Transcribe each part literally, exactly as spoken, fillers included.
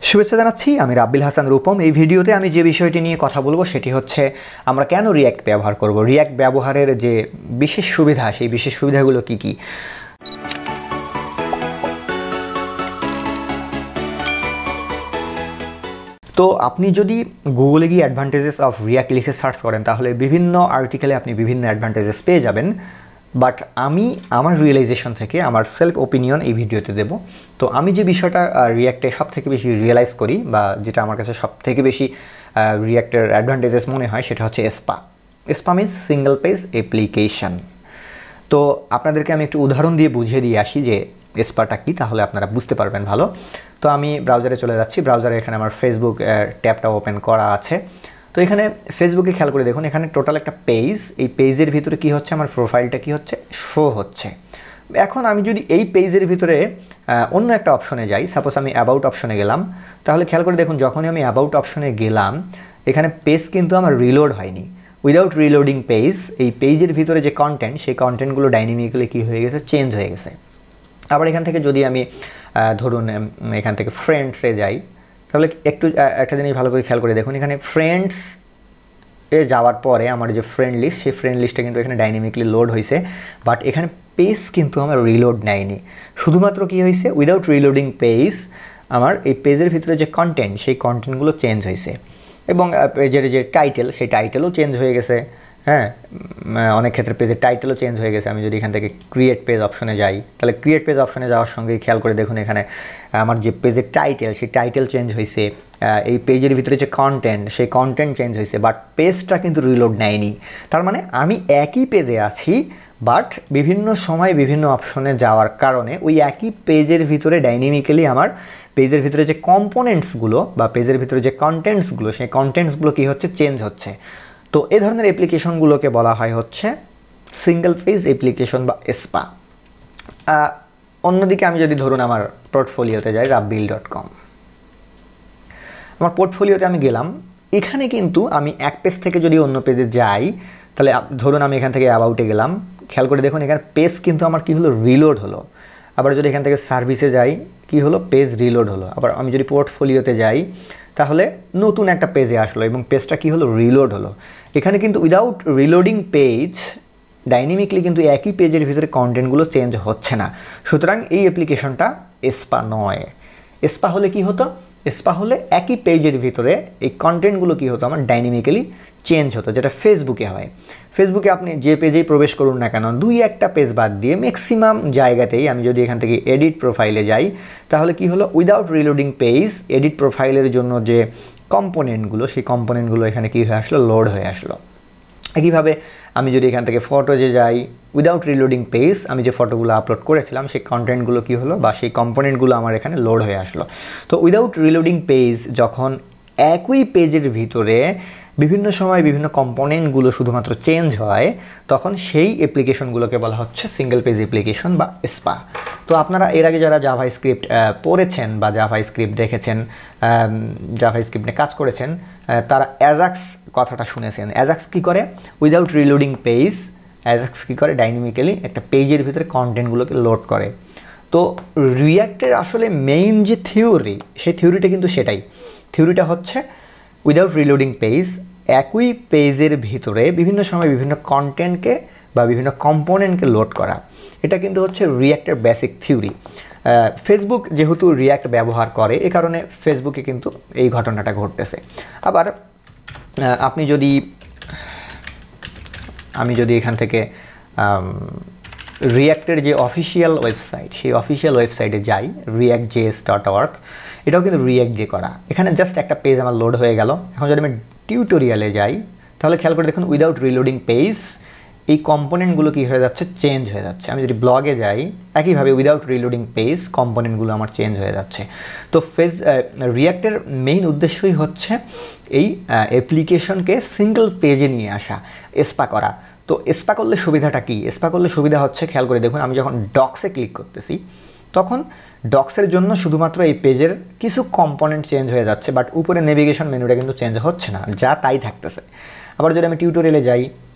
শুভেচ্ছা জানাচ্ছি, আমি রাব্বিল হাসান রূপম। এই ভিডিওতে আমি যে বিষয়টি নিয়ে কথা বলবো সেটি হচ্ছে আমরা কেন রিয়্যাক্ট ব্যবহার করব, রিয়্যাক্ট ব্যবহারের যে বিশেষ সুবিধা সেই বিশেষ সুবিধাগুলো কি কি। তো আপনি যদি গুগলে গিয়ে অ্যাডভান্টেজেস অফ রিয়্যাক্ট লিখে সার্চ করেন তাহলে বিভিন্ন আর্টিকেলে আপনি বিভিন্ন অ্যাডভান্টেজেস পেয়ে যাবেন, বাট আমি আমার রিয়েলাইজেশন থেকে আমার সেলফ ওপিনিয়ন এই ভিডিওতে দেব। তো আমি যে বিষয়টা রিয়্যাক্টে সব থেকে বেশি রিয়েলাইজ করি বা যেটা আমার কাছে সব থেকে বেশি রিয়্যাক্টের অ্যাডভান্টেজেস মনে হয় সেটা হচ্ছে SPA. SPA means single page application. তো আপনাদেরকে আমি একটু উদাহরণ দিয়ে বুঝিয়ে দিয়ে আসি যে এসপাটা কি, তাহলে আপনারা বুঝতে পারবেন ভালো। তো আমি ব্রাউজারে চলে যাচ্ছি। ব্রাউজারে এখানে আমার ফেসবুক ট্যাবটা ওপেন করা আছে। তো এখানে ফেসবুকে খেয়াল করে দেখুন, এখানে টোটাল একটা পেজ, এই পেজের ভিতরে কি হচ্ছে, আমার প্রোফাইলটা কি হচ্ছে, শো হচ্ছে। এখন আমি যদি এই পেজের ভিতরে অন্য একটা অপশনে যাই, সাপোজ আমি অ্যাবাউট অপশনে গেলাম, তাহলে খেয়াল করে দেখুন যখনই আমি অ্যাবাউট অপশনে গেলাম এখানে পেজ কিন্তু আমার রিলোড হয়নি। উইদাউট রিলোডিং পেজ এই পেজের ভিতরে যে কন্টেন্ট সেই কন্টেন্টগুলো ডাইনামিক্যালি কী হয়ে গেছে, চেঞ্জ হয়ে গেছে। আবার এখান থেকে যদি আমি ধরুন এখান থেকে ফ্রেন্ডসে যাই তাহলে একটু একটা জিনিস ভালো করে খেয়াল করে দেখুন, এখানে ফ্রেন্ডস এ যাওয়ার পরে আমার যে ফ্রেন্ড লিস্ট সেই ফ্রেন্ড লিস্টটা কিন্তু এখানে ডাইনামিকলি লোড হয়েছে, বাট এখানে পেজ কিন্তু আমার রিলোড নেয়নি। শুধুমাত্র কি হয়েছে, উইদাউট রিলোডিং পেজ আমার এই পেজের ভিতরে যে কন্টেন্ট সেই কন্টেন্টগুলো চেঞ্জ হয়েছে এবং পেজের যে টাইটেল সেই টাইটেলও চেঞ্জ হয়ে গেছে। হ্যাঁ, অনেক ক্ষেত্রে পেজের টাইটেলও চেঞ্জ হয়ে গেছে। আমি যদি এখান থেকে ক্রিয়েট পেজ অপশনে যাই তাহলে ক্রিয়েট পেজ অপশনে যাওয়ার সঙ্গে খেয়াল করে দেখুন এখানে আমার যে পেজের টাইটেল সেই টাইটেল চেঞ্জ হয়েছে, এই পেজের ভিতরে যে কন্টেন্ট সেই কন্টেন্ট চেঞ্জ হয়েছে, বাট পেজটা কিন্তু রিলোড নেয়নি। তার মানে আমি একই পেজে আছি, বাট বিভিন্ন সময় বিভিন্ন অপশনে যাওয়ার কারণে ওই একই পেজের ভিতরে ডাইনামিক্যালি আমার পেজের ভিতরে যে কম্পোনেন্টসগুলো বা পেজের ভিতরে যে কন্টেন্টসগুলো সেই কন্টেন্টসগুলো কী হচ্ছে, চেঞ্জ হচ্ছে। তো এই ধরনের অ্যাপ্লিকেশনগুলোকে বলা হয় হচ্ছে সিঙ্গেল পেজ অ্যাপ্লিকেশন বা এসপা। অন্যদিকে আমি যদি ধরুন আমার পোর্টফোলিওতে যাই, রাব্বিল ডট কম, আমার পোর্টফোলিওতে আমি গেলাম, এখানে কিন্তু আমি এক পেজ থেকে যদি অন্য পেজে যাই তাহলে ধরুন আমি এখান থেকে অ্যাবাউটে গেলাম, খেয়াল করে দেখুন এখানে পেজ কিন্তু আমার কি হলো, রিলোড হলো। আবার যদি এখান থেকে সার্ভিসে যাই কি হলো, পেজ রিলোড হলো। আবার আমি যদি পোর্টফোলিওতে যাই তাহলে নতুন একটা পেজে আসলো এবং পেজটা কি হলো, রিলোড হলো। এখানে কিন্তু উইদাউট রিলোডিং পেজ ডাইনামিকলি কিন্তু একই পেজের ভিতরে কন্টেন্টগুলো চেঞ্জ হচ্ছে না। সুতরাং এই অ্যাপ্লিকেশনটা এসপা নয়। এসপা হলে কি হতো, এসপা হলে একই পেজের ভিতরে এই কন্টেন্টগুলো কী হতো, আমার ডাইনামিক্যালি চেঞ্জ হতো, যেটা ফেসবুকে হয়। ফেসবুকে আপনি যে পেজেই প্রবেশ করুন না কেন, দুই একটা পেজ বাদ দিয়ে ম্যাক্সিমাম জায়গাতেই আমি যদি এখান থেকে এডিট প্রোফাইলে যাই তাহলে কি হলো, উইদাউট রিলোডিং পেজ এডিট প্রোফাইলের জন্য যে কম্পোনেন্টগুলো সেই কম্পোনেন্টগুলো এখানে কী হয়ে আসলো, লোড হয়ে আসলো। একইভাবে আমি যদি এখান থেকে ফটোজে যাই, উইদাউট রিলোডিং পেজ আমি যে ফটোগুলো আপলোড করেছিলাম সেই কন্টেন্টগুলো কী হলো বা সেই কম্পোনেন্টগুলো আমার এখানে লোড হয়ে আসলো। তো উইদাউট রিলোডিং পেজ যখন একই পেজের ভিতরে বিভিন্ন সময় বিভিন্ন কম্পোনেন্টগুলো শুধুমাত্র চেঞ্জ হয় তখন সেই অ্যাপ্লিকেশনগুলোকে বলা হচ্ছে সিঙ্গেল পেজ অ্যাপ্লিকেশন বা এসপা। তো আপনারা এর আগে যারা জাভাস্ক্রিপ্ট পড়েছেন বা জাভাস্ক্রিপ্ট দেখেছেন, জাভাস্ক্রিপ্ট নিয়ে কাজ করেছেন, তারা অ্যাজাক্স কথাটা শুনেছেন। অ্যাজাক্স কী করে, উইদাউট রিলোডিং পেজ অ্যাজাক্স কী করে, ডাইনামিক্যালি একটা পেজের ভিতরে কন্টেন্টগুলোকে লোড করে। তো রিয়্যাক্টের আসলে মেইন যে থিওরি সেই থিওরিটা কিন্তু সেটাই। থিওরিটা হচ্ছে উইদাউট রিলোডিং পেজ একই পেজের ভিতরে বিভিন্ন সময় বিভিন্ন কন্টেন্টকে বা বিভিন্ন কম্পোনেন্টকে লোড করা। এটা কিন্তু হচ্ছে রিয়্যাক্টের বেসিক থিওরি। ফেসবুক যেহেতু রিয়্যাক্ট ব্যবহার করে এ কারণে ফেসবুকে কিন্তু এই ঘটনাটা ঘটতেছে। আবার আপনি যদি আমি যদি এখান থেকে রিয়্যাক্টের যে অফিসিয়াল ওয়েবসাইট সেই অফিসিয়াল ওয়েবসাইটে যাই, রিয়্যাক্ট জেএস ডট অর্গ, এটাও কিন্তু রিয়্যাক্ট দিয়ে করা। এখানে জাস্ট একটা পেজ আমার লোড হয়ে গেল। এখন যদি আমি টিউটোরিয়ালে যাই তাহলে খেয়াল করে দেখুন উইদাউট রিলোডিং পেজ এই কম্পোনেন্টগুলো কী হয়ে যাচ্ছে, চেঞ্জ হয়ে যাচ্ছে। আমি যদি ব্লগে যাই একইভাবে উইদাউট রিলোডিং পেজ কম্পোনেন্টগুলো আমার চেঞ্জ হয়ে যাচ্ছে। তো ফেস রিয়্যাক্টের মেইন উদ্দেশ্যই হচ্ছে এই অ্যাপ্লিকেশনকে সিঙ্গেল পেজে নিয়ে আসা, এসপা করা। তো এসপা করলে সুবিধাটা কি, এসপা করলে সুবিধা হচ্ছে খেয়াল করে দেখুন আমি যখন ডক্সে ক্লিক করতেছি তখন ডক্সের জন্য শুধুমাত্র এই পেজের কিছু কম্পোনেন্ট চেঞ্জ হয়ে যাচ্ছে, বাট উপরে নেভিগেশন মেনুটা কিন্তু চেঞ্জ হচ্ছে না, যা তাই থাকতেছে। আবার যদি আমি টিউটোরিয়ালে যাই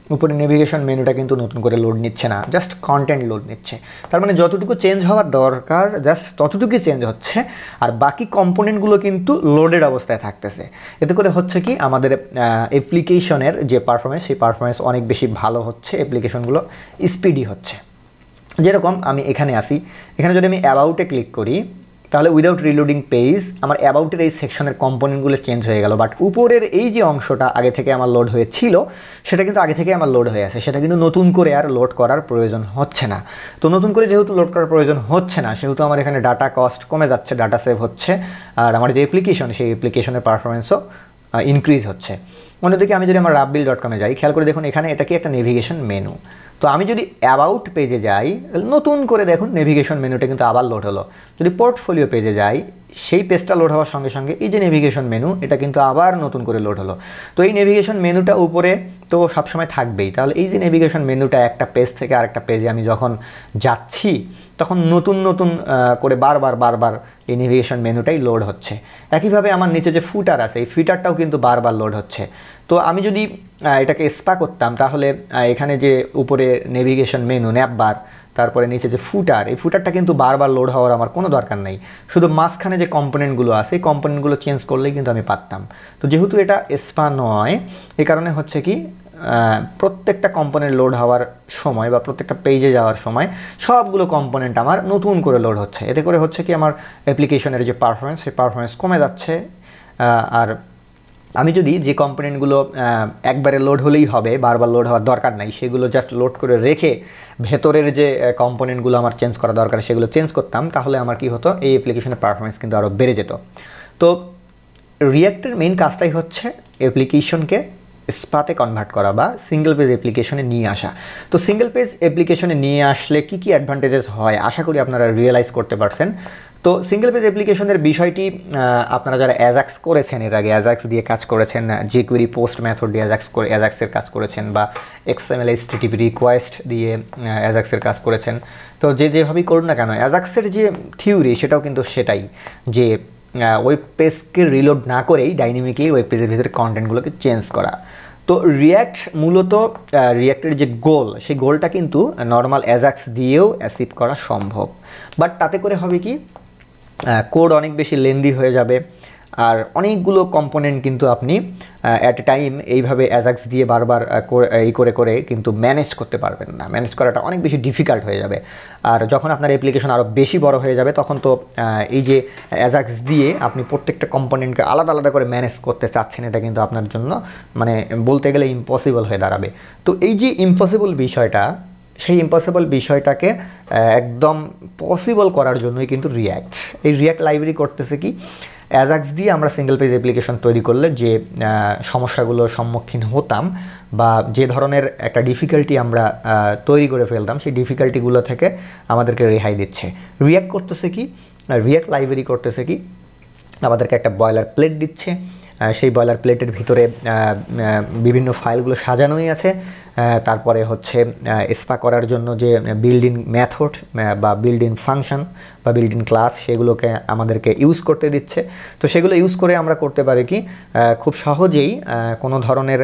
উপরে নেভিগেশন মেনুটা কিন্তু নতুন করে লোড নিচ্ছে না, জাস্ট কন্টেন্ট লোড নিচ্ছে। তার মানে যতটুকু চেঞ্জ হওয়ার দরকার জাস্ট ততটুকুই চেঞ্জ হচ্ছে, আর বাকি কম্পোনেন্টগুলো কিন্তু লোডেড অবস্থায় থাকতেছে। এতে করে হচ্ছে কি আমাদের অ্যাপ্লিকেশনের যে পারফরমেন্স সেই পারফরমেন্স অনেক বেশি ভালো হচ্ছে, অ্যাপ্লিকেশনগুলো স্পিডি হচ্ছে। যেরকম আমি এখানে আসি, এখানে যদি আমি অ্যাবাউটে ক্লিক করি তাহলে উইদাউট রিলোডিং পেজ আমার অ্যাবাউটের এই সেকশনের কম্পোনেন্টগুলো চেঞ্জ হয়ে গেল, বাট উপরের এই যে অংশটা আগে থেকে আমার লোড হয়েছিল সেটা কিন্তু আগে থেকে আমার লোড হয়ে আছে, সেটা কিন্তু নতুন করে আর লোড করার প্রয়োজন হচ্ছে না। তো নতুন করে যেহেতু লোড করার প্রয়োজন হচ্ছে না সেহেতু আমার এখানে ডাটা কস্ট কমে যাচ্ছে, ডাটা সেভ হচ্ছে, আর আমার যে অ্যাপ্লিকেশন সেই অ্যাপ্লিকেশনের পারফরমেন্সও ইনক্রিজ হচ্ছে। অন্যদিকে আমি যদি আমার রাব্বিল ডট কমে যাই, খেয়াল করে দেখুন এখানে এটা কি একটা নেভিগেশন মেনু। তো আমি যদি অ্যাবাউট পেজে যাই, নতুন করে দেখুন নেভিগেশন মেনুটা কিন্তু আবার লোড হলো। যদি পোর্টফোলিও পেজে যাই, সেই পেজটা লোড হওয়ার সঙ্গে সঙ্গে এই যে নেভিগেশন মেনু এটা কিন্তু আবার নতুন করে লোড হলো। তো এই নেভিগেশন মেনুটা উপরে তো সবসময় থাকবেই, তাহলে এই যে নেভিগেশন মেনুটা একটা পেজ থেকে আরেকটা পেজে আমি যখন যাচ্ছি তখন নতুন নতুন করে বারবার বারবার এই নেভিগেশন মেনুটাই লোড হচ্ছে। একইভাবে আমার নিচে যে ফুটার আছে এই ফিটারটাও কিন্তু বারবার লোড হচ্ছে। তো আমি যদি এটাকে স্পা করতাম তাহলে এখানে যে উপরে নেভিগেশন মেনু ন্যাপ বার, তারপরে নিচে যে ফুটার, এই ফুটারটা কিন্তু বারবার লোড হওয়ার আমার কোনো দরকার নেই, শুধু মাঝখানে যে কম্পোনেন্টগুলো আছে এই কম্পোনেন্টগুলো চেঞ্জ করলেই কিন্তু আমি পারতাম। তো যেহেতু এটা স্পা নয় এই কারণে হচ্ছে কি প্রত্যেকটা কম্পোনেন্ট লোড হওয়ার সময় বা প্রত্যেকটা পেজে যাওয়ার সময় সবগুলো কম্পোনেন্ট আমার নতুন করে লোড হচ্ছে। এতে করে হচ্ছে কি আমার অ্যাপ্লিকেশনের যে পারফরমেন্স সেই পারফরমেন্স কমে যাচ্ছে। আর আমি যদি যে কম্পোনেন্টগুলো একবারে লোড হলেই হবে, বারবার লোড হওয়ার দরকার নাই, সেগুলো জাস্ট লোড করে রেখে ভেতরের যে কম্পোনেন্টগুলো আমার চেঞ্জ করা দরকার সেগুলো চেঞ্জ করতাম, তাহলে আমার কি হতো এই অ্যাপ্লিকেশনের পারফরমেন্স কিন্তু আরও বেড়ে যেত। তো রিঅ্যাক্টের মেইন কাজটাই হচ্ছে অ্যাপ্লিকেশনকে স্পাতে কনভার্ট করা বা সিঙ্গেল পেজ অ্যাপ্লিকেশনে নিয়ে আসা। তো সিঙ্গেল পেজ অ্যাপ্লিকেশনে নিয়ে আসলে কি কি অ্যাডভান্টেজেস হয় আশা করি আপনারা রিয়েলাইজ করতে পারছেন। তো সিঙ্গেল পেজ অ্যাপ্লিকেশনের বিষয়টি আপনারা যারা অ্যাজাক্স করেছেন, এর আগে অ্যাজাক্স দিয়ে কাজ করেছেন, জিকুয়েরি পোস্ট মেথড দিয়ে অ্যাজাক্স করে অ্যাজাক্সের কাজ করেছেন, বা এক্সএমএল এইচটিটিপি রিকোয়েস্ট দিয়ে অ্যাজাক্সের কাজ করেছেন, তো যে যেভাবেই করুন না কেন অ্যাজাক্সের যে থিওরি সেটাও কিন্তু সেটাই, যে ওয়েব পেজকে রিলোড না করেই ডাইনামিকলি ওয়েব পেজের ভিতরে কন্টেন্টগুলোকে চেঞ্জ করা। তো রিঅ্যাক্ট মূলত রিঅ্যাক্টের যে গোল সেই গোলটা কিন্তু নর্মাল অ্যাজাক্স দিয়েও অ্যাচিভ করা সম্ভব, বাট তাতে করে হবে কি কোড অনেক বেশি লেন্দি হয়ে যাবে, আর অনেকগুলো কম্পোনেন্ট কিন্তু আপনি অ্যাট এ টাইম এইভাবে অ্যাজাক্স দিয়ে বারবার এই করে করে কিন্তু ম্যানেজ করতে পারবেন না, ম্যানেজ করাটা অনেক বেশি ডিফিকাল্ট হয়ে যাবে। আর যখন আপনার অ্যাপ্লিকেশন আরও বেশি বড় হয়ে যাবে তখন তো এই যে অ্যাজাক্স দিয়ে আপনি প্রত্যেকটা কম্পোনেন্টকে আলাদা আলাদা করে ম্যানেজ করতে চাচ্ছেন, এটা কিন্তু আপনার জন্য মানে বলতে গেলে ইম্পসিবল হয়ে দাঁড়াবে। তো এই যে ইম্পসিবল বিষয়টা, সেই ইম্পসিবল বিষয়টাকে একদম পসিবল করার জন্যই কিন্তু রিঅ্যাক্ট এই রিঅ্যাক্ট লাইব্রেরি করতেছে কি, অ্যাজাক্স দিয়ে আমরা সিঙ্গেল পেজ অ্যাপ্লিকেশন তৈরি করলে যে সমস্যাগুলোর সম্মুখীন হতাম বা যে ধরনের একটা ডিফিকাল্টি আমরা তৈরি করে ফেলতাম সেই ডিফিকাল্টিগুলো থেকে আমাদেরকে রেহাই দিচ্ছে। রিঅ্যাক্ট করতেছে কি, রিঅ্যাক্ট লাইব্রেরি করতেছে কি, আমাদেরকে একটা বয়লার প্লেট দিচ্ছে, সেই বয়লার প্লেটের ভিতরে বিভিন্ন ফাইলগুলো সাজানোই আছে, তারপরে হচ্ছে স্পা করার জন্য যে বিল্ড ইন মেথড বা বিল্ড ইন ফাংশন বা বিল্ড ইন ক্লাস সেগুলোকে আমাদেরকে ইউজ করতে দিচ্ছে। তো সেগুলো ইউজ করে আমরা করতে পারি কি খুব সহজেই কোনো ধরনের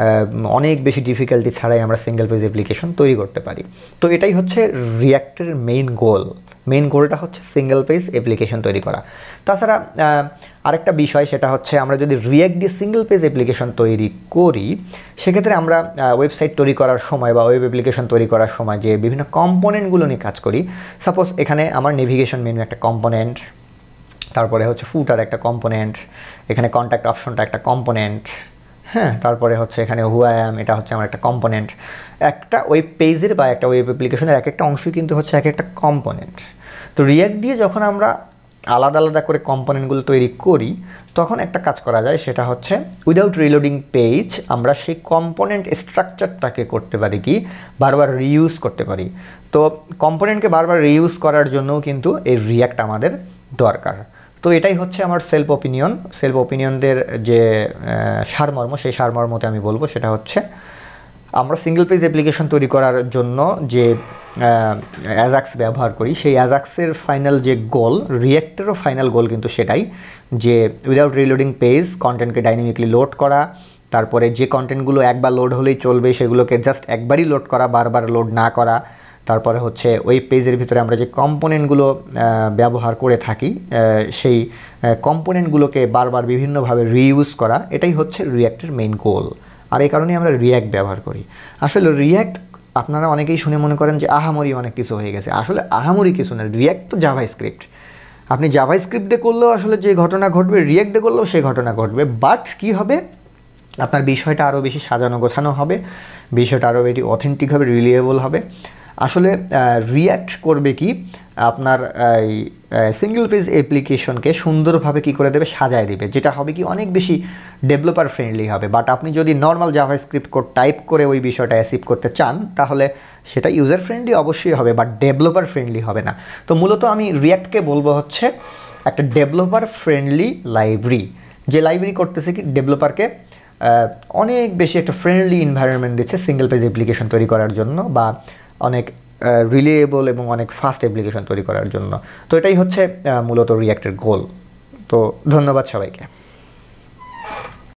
অনেক বেশি ডিফিকাল্টি ছাড়াই আমরা সিঙ্গেল পেজ অ্যাপ্লিকেশন তৈরি করতে পারি। তো এটাই হচ্ছে রিঅ্যাক্টের মেইন গোল, মেইন গোলটা হচ্ছে সিঙ্গেল পেজ অ্যাপ্লিকেশন তৈরি করা। তাছাড়া আরেকটা বিষয় সেটা হচ্ছে আমরা যদি রিঅ্যাক্ট দিয়ে সিঙ্গেল পেজ অ্যাপ্লিকেশন তৈরি করি সেক্ষেত্রে আমরা ওয়েবসাইট তৈরি করার সময় বা ওয়েব অ্যাপ্লিকেশন তৈরি করার সময় যে বিভিন্ন কম্পোনেন্টগুলো নিয়ে কাজ করি, সাপোজ এখানে আমার নেভিগেশন মেনু একটা কম্পোনেন্ট, তারপরে হচ্ছে ফুটার একটা কম্পোনেন্ট, এখানে কন্ট্যাক্ট অপশনটা একটা কম্পোনেন্ট, হ্যাঁ, তারপরে হচ্ছে এখানে হু আই অ্যাম এটা হচ্ছে আমার একটা কম্পোনেন্ট। একটা ওয়েব পেজের বা একটা ওয়েব অ্যাপ্লিকেশনের এক একটা অংশই কিন্তু হচ্ছে এক একটা কম্পোনেন্ট। তো রিঅ্যাক্ট দিয়ে যখন আমরা আলাদা আলাদা করে কম্পোনেন্টগুলো তৈরি করি তখন একটা কাজ করা যায়, সেটা হচ্ছে উইদাউট রিলোডিং পেজ আমরা সেই কম্পোনেন্ট স্ট্রাকচারটাকে করতে পারি কি বারবার রিইউজ করতে পারি। তো কম্পোনেন্টকে বারবার রিইউজ করার জন্যও কিন্তু এই রিঅ্যাক্ট আমাদের দরকার। তো এটাই হচ্ছে আমার সেলফ ওপিনিয়ন। সেলফ ওপিনিয়নদের যে সারমর্ম সেই সারমর্মতে আমি বলবো সেটা হচ্ছে আমরা সিঙ্গেল পেজ অ্যাপ্লিকেশন তৈরি করার জন্য যে অ্যাজাক্স ব্যবহার করি সেই অ্যাজাক্সের ফাইনাল যে গোল, রিঅ্যাক্টেরও ফাইনাল গোল কিন্তু সেটাই, যে উইদাউট রিলোডিং পেজ কন্টেন্টকে ডাইনামিকলি লোড করা, তারপরে যে কন্টেন্টগুলো একবার লোড হলেই চলবে সেগুলোকে জাস্ট একবারই লোড করা, বারবার লোড না করা। তারপরে হচ্ছে ওয়েব পেজের ভিতরে আমরা যে কম্পোনেন্টগুলো ব্যবহার করে থাকি সেই কম্পোনেন্টগুলোকে বারবার বিভিন্নভাবে রিইউজ করা, এটাই হচ্ছে রিয়্যাক্টের মেইন গোল। আর এই কারণেই আমরা রিয়্যাক্ট ব্যবহার করি। আসলে রিয়্যাক্ট আপনারা অনেকেই শুনে মনে করেন যে আহামরি অনেক কিছু হয়ে গেছে, আসলে আহামরি কিছু না। রিয়্যাক্ট তো জাভাস্ক্রিপ্ট, আপনি জাভাস্ক্রিপ্ট দিয়ে করলেও আসলে যে ঘটনা ঘটবে রিয়্যাক্ট দিয়ে করলেও সেই ঘটনা ঘটবে, বাট কী হবে, আপনার বিষয়টা আরও বেশি সাজানো গোছানো হবে, বিষয়টা আরও বেশি অথেন্টিক হবে, রিলিয়েবল হবে। আসলে রিয়্যাক্ট করবে কি, আপনার এই সিঙ্গেল পেজ অ্যাপ্লিকেশনকে সুন্দরভাবে কী করে দেবে, সাজায় দেবে, যেটা হবে কি অনেক বেশি ডেভেলপার ফ্রেন্ডলি হবে। বাট আপনি যদি নর্মাল জাভাস্ক্রিপ্ট কোড টাইপ করে ওই বিষয়টা অ্যাচিভ করতে চান তাহলে সেটা ইউজার ফ্রেন্ডলি অবশ্যই হবে, বাট ডেভেলপার ফ্রেন্ডলি হবে না। তো মূলত আমি রিয়্যাক্টকে বলবো হচ্ছে একটা ডেভেলপার ফ্রেন্ডলি লাইব্রেরি, যে লাইব্রেরি করতেছে কি ডেভেলপারকে অনেক বেশি একটা ফ্রেন্ডলি এনভায়রনমেন্ট দিচ্ছে সিঙ্গেল পেজ অ্যাপ্লিকেশন তৈরি করার জন্য, বা অনেক রিলিয়েবল এবং অনেক ফাস্ট অ্যাপ্লিকেশন তৈরি করার জন্য। তো এটাই হচ্ছে মূলত রিয়্যাক্টের গোল। তো ধন্যবাদ সবাইকে।